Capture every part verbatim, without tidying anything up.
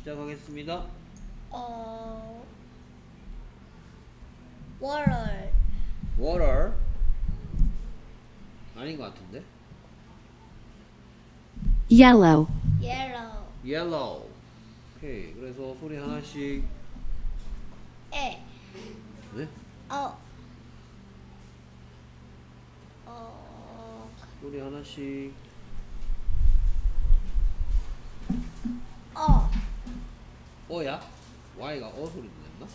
시작하겠습니다. 어, water, water 아닌 것 같은데. yellow, yellow, yellow. 오케이. 그래서 소리 하나씩. 에, 네? 어, 어, 소리 하나씩. 어, 어야? Y가 어 소리 냈나?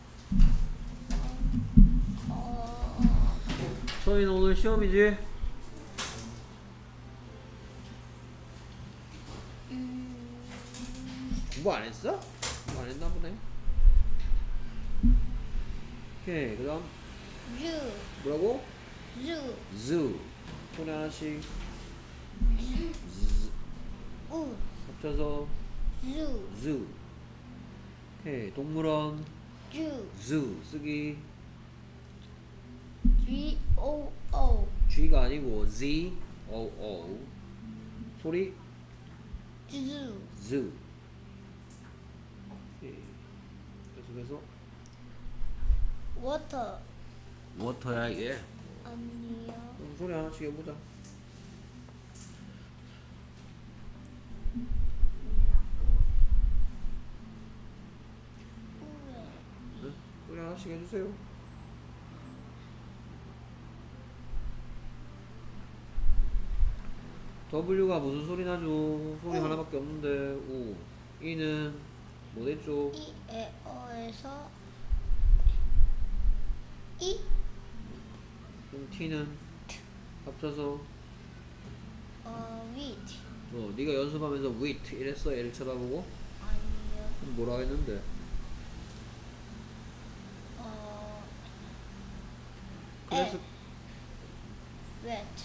어, 서희는 오늘 시험이지? 음, 공부 안 했어? 공부 안 했나 보네. 오케이. 그 다음 zoo, 뭐라고? zoo, zoo. 소리 하나씩. 우, 합쳐서 zoo, zoo. 오케이. 동물원 zoo, zoo 쓰기. G O O, G가 아니고 Z O O. 소리 zoo, zoo. 오케이. 계속해서 water, 워터야 이게. 아니요, 그럼 소리 하나씩 해보자. 네? 소리 하나씩 해주세요. W가 무슨 소리 나죠? 소리 우. 하나밖에 없는데. 우. E는 뭐 됐죠? 이, 에, 어에서 이, 그럼 T는 합쳐서 어, wheat, 어 네가 연습하면서 wheat 이랬어. 얘를 쳐다보고. 아니요, 그럼 뭐라 했는데? 어, 그래서 wet,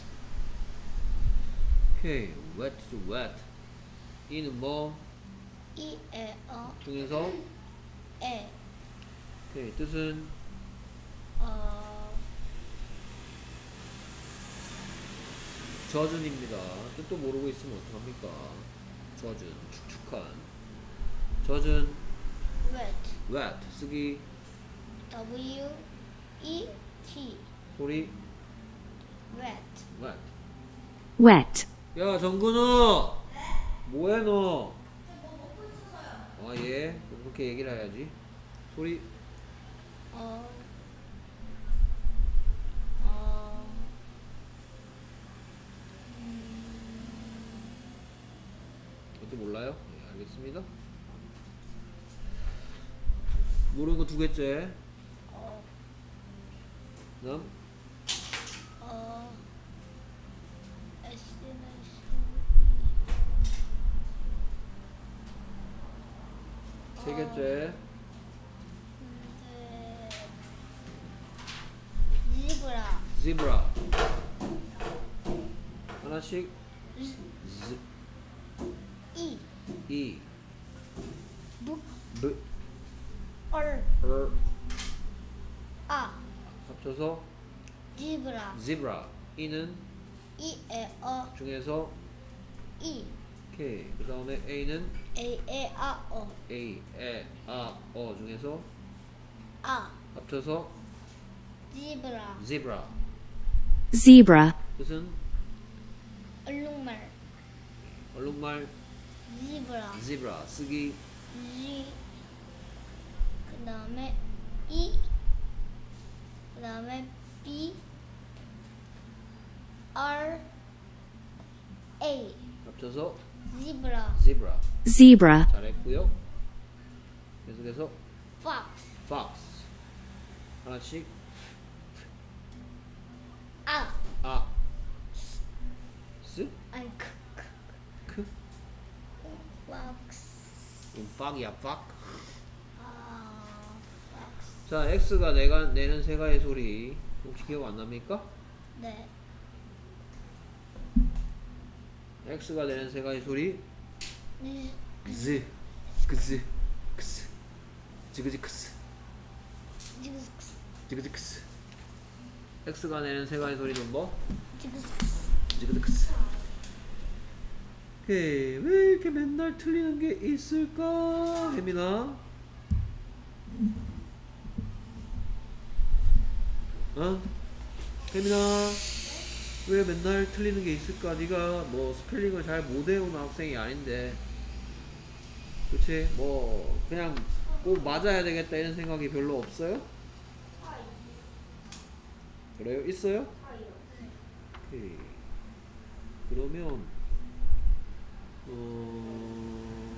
오케이. wet to wet. E는 뭐? 이, 에, 어, 중에서 에, 오케이. 뜻은 어, 젖은입니다. 뜻도 모르고 있으면 어떡합니까? 젖은 축축한. 젖은 wet, wet 쓰기. W, E, T, 소리 wet, wet. wet, 야 정근우 뭐해 너? 아 예. 그렇게 얘기를 해야지. 소리 어, 어, 음, 그것도 몰라요? 예, 알겠습니다. 모르는 거 두 개째. 어, 그다음 어, S는 세 개째. 근데 zebra, zebra. 하나씩. Z E, E book, B or, R 아, 합쳐서 zebra, zebra. E는 이, 에, 어, 중에서 E, 오케이. 그 다음에 A는 A, 에, 아, 어, A, 에, 아, 어 중에서 아, 합쳐서 zebra, zebra. zebra, 뜻은 얼룩말, 얼룩말 zebra, zebra 쓰기. Z, 그 다음에 E, 그 다음에 B, R, A, 합쳐서 zebra, zebra. zebra, 잘했고요. 계속해서 fox, fox. 하나씩. 아, 아 스? 아니, 크, 크, 크? fox, 이건 팍이야 팍. 아, fox, 자 X가 내가 내는 세 가지 소리 혹시 기억 안 납니까? 네, X가 내는 세 가지 소리 Z, Z 그즈 크스 지그지 크스 지그스, 지그지 크스. X가 내는 세 가지 소리는 뭐? 지그스, 지그지 크스. 오케이. 왜 이렇게 맨날 틀리는 게 있을까? 혜민아. 어? 혜민아. 왜 맨날 틀리는 게 있을까? 네가 뭐 스펠링을 잘 못 외우는 학생이 아닌데. 그치? 뭐 그냥 꼭 맞아야 되겠다 이런 생각이 별로 없어요? 그래요? 있어요? 오케이. 그러면 어...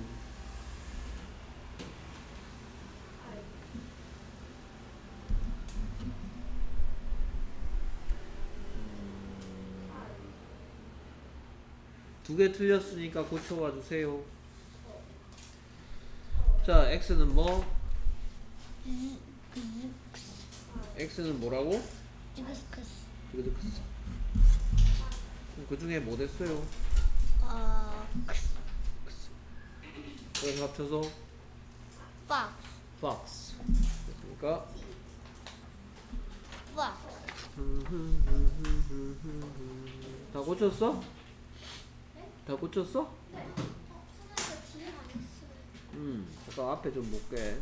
두 개 틀렸으니까 고쳐와 주세요. 자, x는 뭐? x는 뭐라고? 지그스크스. 지그드크스. 그럼 그 중에 뭐 됐어요? 어, 크스. 크스. 그래서 합쳐서 팍. fox. 됐습니까? 팍. 다 고쳤어? 다 고쳤어? 음, 잠깐 앞에 좀 볼게.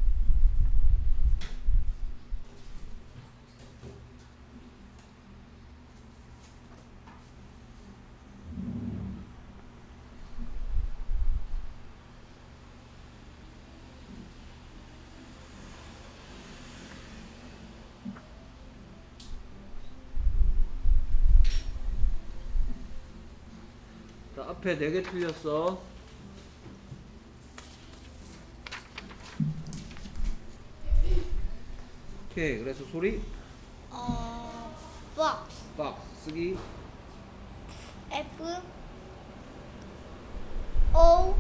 자, 앞에 네 개 틀렸어. 오케이, 그래서 소리 어, 팍. fox 쓰기 F O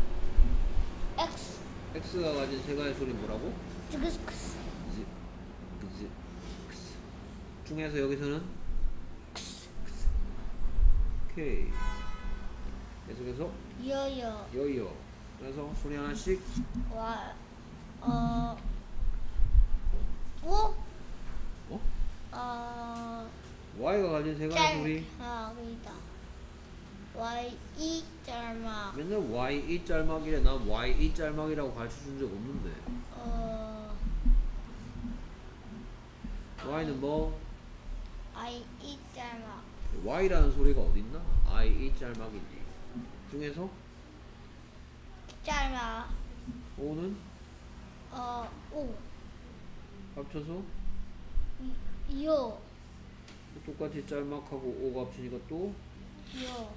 X. x가 가진 세 가지 소리 뭐라고? 지그스크스. 지, 지, 크스. 중에서 여기서는 크스. 오케이. 계속해서 여여. 여여. 그래서 소리 하나씩. 와. 어. 오. 어? 어. y가 가진 세 가지 소리. 아, 여기다. Y E 짤막. 맨날 y 이 짤막이래. 난 y 이 짤막이라고 가르쳐 준 적 없는데. 어. y는 뭐? I E 짤막. y라는 소리가 어딨나? i 이 짤막이지. 중에서 짤막. o는 어. 오. 합쳐서 이- 요. 똑같이 짤막하고 o가 합치니까 또. 요.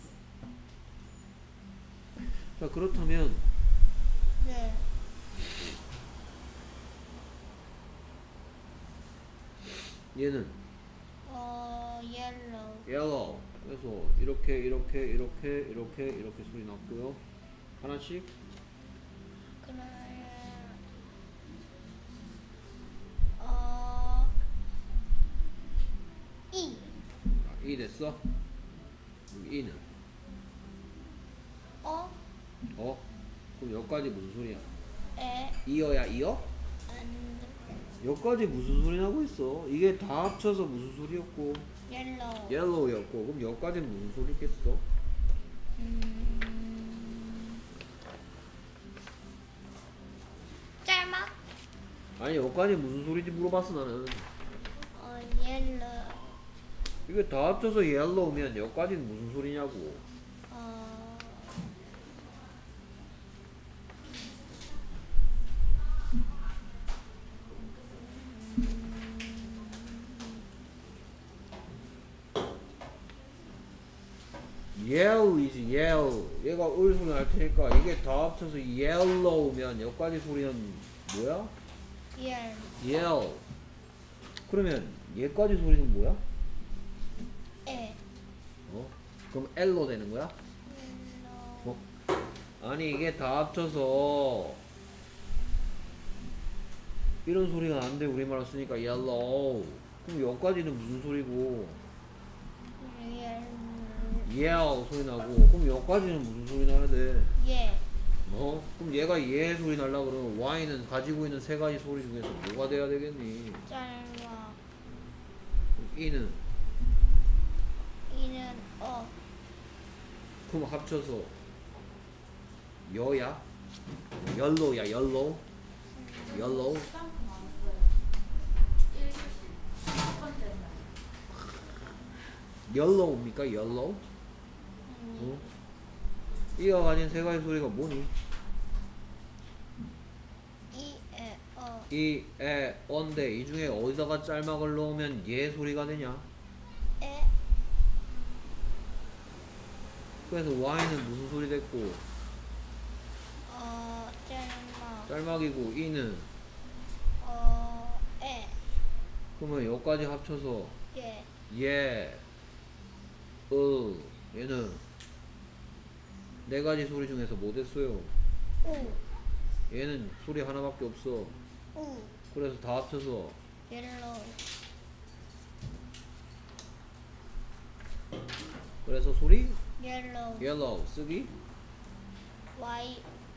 자, 그렇다면 네. 얘는 어. 옐로우. yellow. 그래서 이렇게 이렇게 이렇게 이렇게 이렇게 소리 났고요. 하나씩. 그러면 어. E. 아, 이 됐어? 여기 이는 어. 어? 그럼 여기까지 무슨 소리야? 에. 이어야 이어? 안. 여기까지 무슨 소리 나고 있어? 이게 다 합쳐서 무슨 소리였고 옐로우. yellow였고 그럼 여기까지 무슨 소리겠어? 음. 짤막. 아니 여기까지 무슨 소리인지 물어봤어 나는. 어. 옐로우. 이게 다 합쳐서 yellow면 여기까지는 무슨 소리냐고. 어. yellow이지 yell. 얘가 을 소리 날 테니까 이게 다 합쳐서 yellow면 여기까지 소리는 뭐야? 옐. yell. 그러면 얘까지 소리는 뭐야? 에. 어? 그럼 L로 되는 거야? 옐로우. 어? 아니 이게 다 합쳐서 이런 소리가 나는데 우리말로 쓰니까 yellow. 그럼 여기까지는 무슨 소리고 옐. yell 소리 나고 그럼 여기까지는 무슨 소리 나야 돼? 예. 어? 그럼 얘가 얘 소리 날라 그러면 y는 가지고 있는 세 가지 소리 중에서 뭐가 돼야 되겠니? 짤막. 그럼 e는 이는 어. 그럼 합쳐서 여야? 옐로우야 옐로우? 옐로우? 옐로우입니까 옐로우? 어? 이가 가진 세 가지 소리가 뭐니? 이, 에, 어, 이, 에, 어인데 이 중에 어디다가 짤막을 넣으면 얘 소리가 되냐? 에, 그래서 Y는 무슨 소리 됐고 어, 짤막, 짤막이고 이는 어, 에, 그러면 여기까지 합쳐서 예, 얘, 으, 얘는 네 가지 소리 중에서 뭐 됐어요? 우, 얘는 소리 하나밖에 없어. 우, 그래서 다 합쳐서 옐로우, 그래서 소리 옐로우, yellow 쓰기 Y,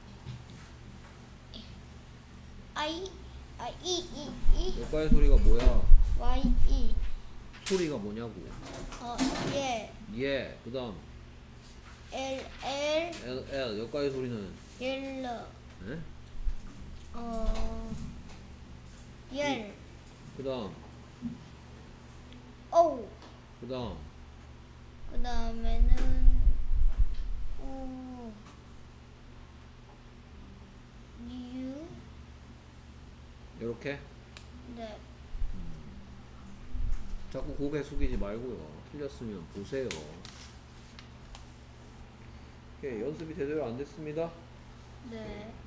I, 아, E, E, E, 여기까지 소리가 뭐야? Y, E, 소리가 뭐냐고. 어, 예, 얘, 그 다음 L, L, L, L 여기까지 소리는 옐로우, 에? 어, 옐, 그 다음 O, 그 다음 그 다음에는 우, U, 요렇게 네, 자꾸 고개 숙이지 말고요. 틀렸으면 보세요. 오케이, 연습이 제대로 안 됐습니다. 네.